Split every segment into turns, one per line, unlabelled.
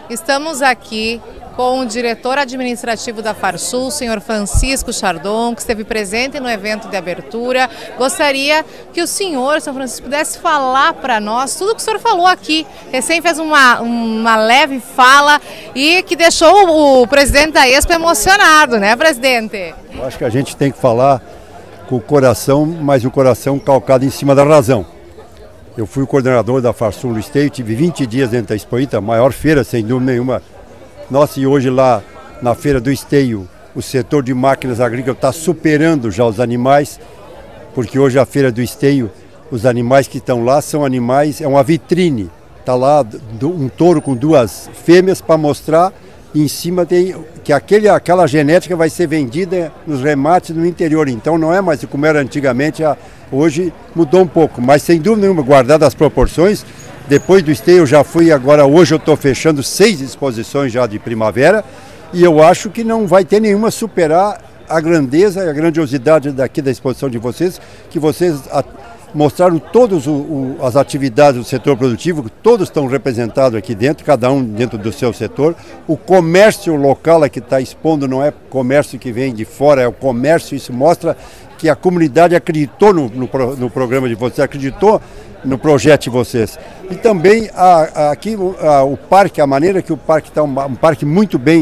Estamos aqui com o diretor administrativo da Farsul, o senhor Francisco Chardon, que esteve presente no evento de abertura. Gostaria que o senhor Francisco, pudesse falar para nós tudo o que o senhor falou aqui. Recém fez uma leve fala e que deixou o presidente da Expo emocionado, né, presidente?
Eu acho que a gente tem que falar com o coração, mas o coração calcado em cima da razão. Eu fui o coordenador da Farsul no Esteio, tive 20 dias dentro da Expo Inter, a maior feira, sem dúvida nenhuma. Nossa, e hoje lá na feira do Esteio, o setor de máquinas agrícolas está superando já os animais, porque hoje a feira do Esteio, os animais que estão lá são animais, é uma vitrine. Está lá um touro com duas fêmeas para mostrar, e em cima tem que aquela genética vai ser vendida nos remates no interior. Então não é mais como era antigamente, hoje mudou um pouco, mas sem dúvida nenhuma, guardadas as proporções. Depois do Esteio eu já fui, agora hoje eu estou fechando 6 exposições já de primavera e eu acho que não vai ter nenhuma superar a grandeza e a grandiosidade daqui da exposição de vocês, que vocês mostraram todas as atividades do setor produtivo, todos estão representados aqui dentro, cada um dentro do seu setor. O comércio local que está expondo não é comércio que vem de fora, é o comércio, isso mostra que a comunidade acreditou no programa de vocês, acreditou no projeto de vocês. E também aqui o parque, a maneira que o parque está, um parque muito bem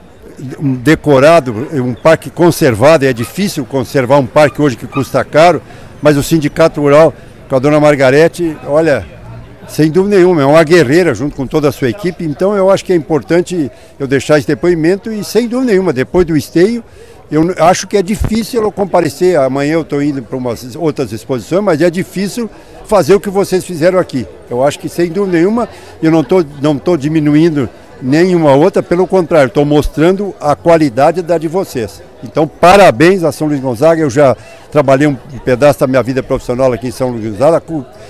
decorado, um parque conservado. É difícil conservar um parque hoje que custa caro, mas o Sindicato Rural, com a dona Margarete, olha, sem dúvida nenhuma, é uma guerreira junto com toda a sua equipe. Então eu acho que é importante eu deixar esse depoimento e, sem dúvida nenhuma, depois do Esteio, eu acho que é difícil eu comparecer. Amanhã eu estou indo para umas outras exposições, mas é difícil fazer o que vocês fizeram aqui. Eu acho que, sem dúvida nenhuma, eu não estou diminuindo nenhuma outra, pelo contrário, estou mostrando a qualidade da de vocês. Então, parabéns a São Luís Gonzaga. Eu já trabalhei um pedaço da minha vida profissional aqui em São Luís Gonzaga.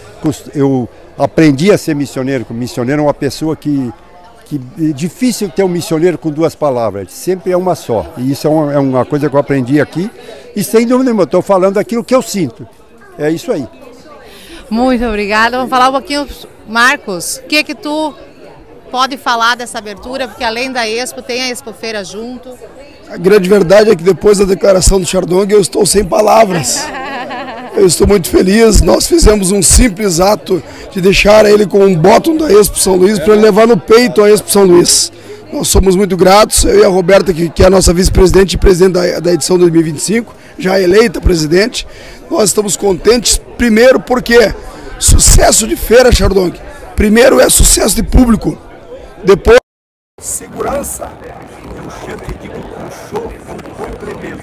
Eu aprendi a ser missioneiro. Missioneiro é uma pessoa que é difícil ter um missioneiro com duas palavras, sempre é uma só. E isso é uma coisa que eu aprendi aqui. E sem dúvida nenhuma, eu estou falando aquilo que eu sinto. É isso aí.
Muito obrigada. Vamos falar um pouquinho, Marcos, o que tu pode falar dessa abertura, porque além da Expo, tem a Expo Feira junto.
A grande verdade é que depois da declaração do Chardon, eu estou sem palavras. Eu estou muito feliz. Nós fizemos um simples ato de deixar ele com um bottom da Expo São Luís para ele levar no peito a Expo São Luís. Nós somos muito gratos. Eu e a Roberta, que é a nossa vice-presidente e presidente da edição 2025, já eleita presidente, nós estamos contentes, primeiro porque sucesso de feira, Chardon, primeiro é sucesso de público, depois segurança. Eu chamo de um show, um complemento.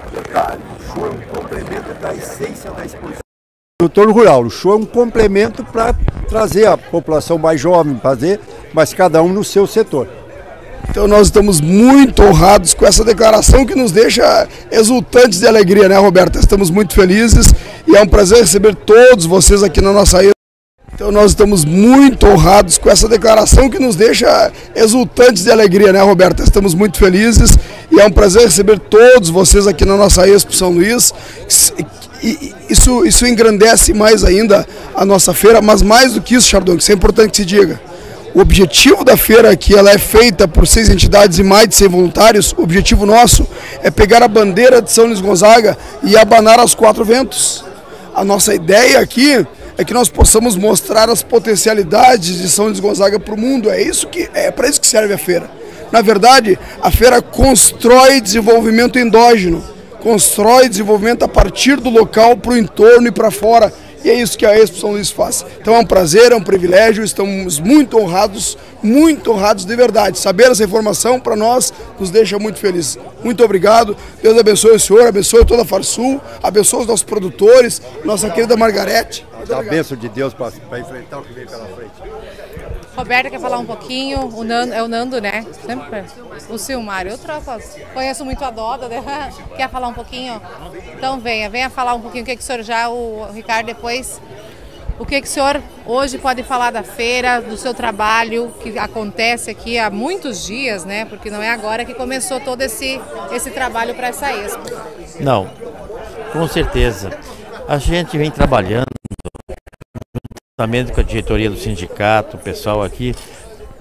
O show é um complemento da essência da exposição.
Produtor rural, o show é um complemento para trazer a população mais jovem, mas cada um no seu setor.
Então nós estamos muito honrados com essa declaração que nos deixa exultantes de alegria, né, Roberta? Estamos muito felizes e é um prazer receber todos vocês aqui na nossa Expo. Então nós estamos muito honrados com essa declaração que nos deixa exultantes de alegria, né, Roberta? Estamos muito felizes e é um prazer receber todos vocês aqui na nossa Expo São Luís. Isso engrandece mais ainda a nossa feira, mas mais do que isso, Chardon, isso é importante que se diga. O objetivo da feira aqui, ela é feita por 6 entidades e mais de 100 voluntários. O objetivo nosso é pegar a bandeira de São Luís Gonzaga e abanar aos 4 ventos. A nossa ideia aqui é que nós possamos mostrar as potencialidades de São Luís Gonzaga para o mundo. É para isso que serve a feira. Na verdade, a feira constrói desenvolvimento endógeno, constrói desenvolvimento a partir do local para o entorno e para fora. E é isso que a Expo São Luís faz. Então é um prazer, é um privilégio, estamos muito honrados de verdade. Saber essa informação para nós nos deixa muito felizes. Muito obrigado, Deus abençoe o senhor, abençoe toda a Farsul, abençoe os nossos produtores, nossa querida Margarete.
A bênção de Deus para enfrentar o que vem pela frente.
Roberta quer falar um pouquinho, o Nando, né? Sempre. O Silmário, eu conheço muito a Doda, né? Quer falar um pouquinho? Então venha falar um pouquinho o que o senhor o Ricardo depois, o que o senhor hoje pode falar da feira, do seu trabalho que acontece aqui há muitos dias, né? Porque não é agora que começou todo esse trabalho para essa Expo.
Não, com certeza. A gente vem trabalhando juntamente com a diretoria do sindicato, o pessoal aqui,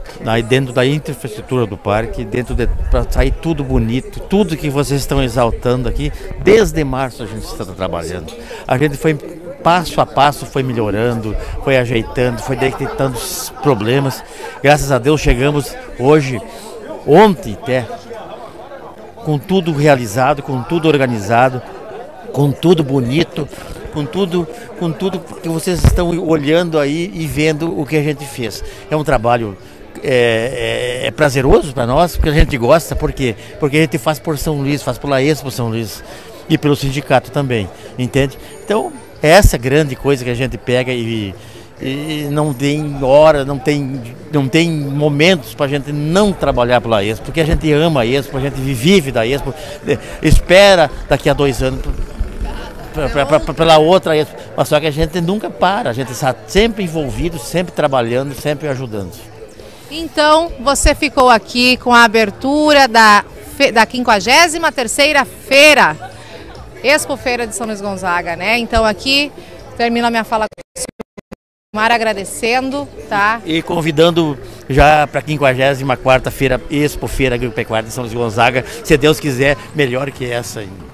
dentro da infraestrutura do parque, para sair tudo bonito, tudo que vocês estão exaltando aqui. Desde março a gente está trabalhando. A gente foi passo a passo, foi melhorando, foi ajeitando, foi detectando os problemas. Graças a Deus chegamos hoje, ontem até, com tudo realizado, com tudo organizado, com tudo bonito, com tudo que vocês estão olhando aí e vendo o que a gente fez. É um trabalho prazeroso para nós, porque a gente gosta, por quê? Porque a gente faz por São Luís, faz pela Expo São Luís e pelo sindicato também, entende? Então, é essa grande coisa que a gente pega e não tem hora, não tem momentos para a gente não trabalhar pela Expo, porque a gente ama a Expo, a gente vive da Expo, espera daqui a 2 anos pela outra Expo, mas só que a gente nunca para, a gente está sempre envolvido, sempre trabalhando, sempre ajudando.
Então, você ficou aqui com a abertura da 53ª Feira, Expo Feira de São Luís Gonzaga, né? Então aqui termino a minha fala com o Silmar agradecendo, tá?
E convidando já para a 54ª Feira, Expo Feira Agropecuária de São Luís Gonzaga, se Deus quiser, melhor que essa ainda.